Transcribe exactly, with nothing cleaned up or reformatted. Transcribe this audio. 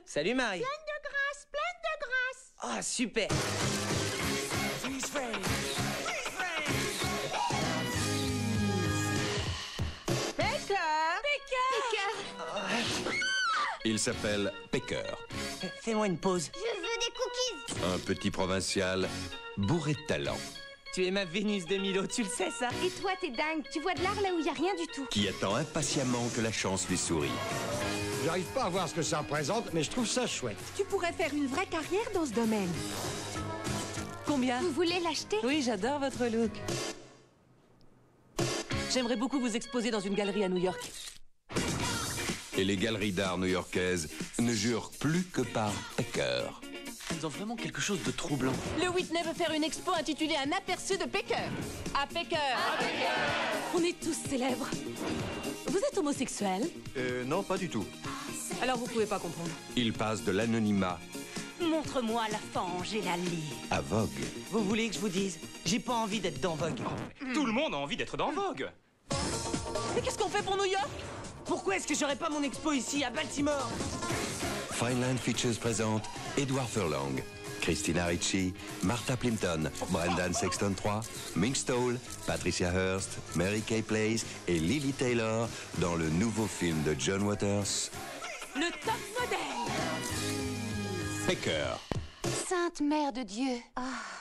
Salut Marie. Pleine de grâce, pleine de grâce. Ah, super. Freeze frame. Freeze frame. Pecker. Pecker. Il s'appelle Pecker, Fais-moi une pause. Je veux des cookies. un petit provincial bourré de talent, Tu es ma Vénus de Milo, tu le sais ça? Et toi, t'es dingue. Tu vois de l'art là où il y a rien du tout. qui attend impatiemment que la chance lui sourie. J'arrive pas à voir ce que ça représente, mais je trouve ça chouette. Tu pourrais faire une vraie carrière dans ce domaine. Combien? Vous voulez l'acheter? Oui, j'adore votre look. J'aimerais beaucoup vous exposer dans une galerie à New York. Et les galeries d'art new-yorkaises ne jurent plus que par Pecker. Elles ont vraiment quelque chose de troublant. Le Whitney veut faire une expo intitulée Un aperçu de Pecker. À Pecker. On est tous célèbres. Vous êtes homosexuel? Euh, non, pas du tout. Alors vous pouvez pas comprendre. Il passe de l'anonymat Montre-moi la fange et la lie. à Vogue. Vous voulez que je vous dise? J'ai pas envie d'être dans Vogue. Tout le monde a envie d'être dans Vogue. Mais qu'est-ce qu'on fait pour New York? Pourquoi est-ce que j'aurais pas mon expo ici, à Baltimore? Fineland Features présente Edward Furlong, Christina Ricci, Martha Plimpton, Brendan Sexton trois, Mink Stole, Patricia Hearst, Mary Kay Place et Lily Taylor dans le nouveau film de John Waters, Le top modèle. Pecker. Sainte Mère de Dieu. Ah.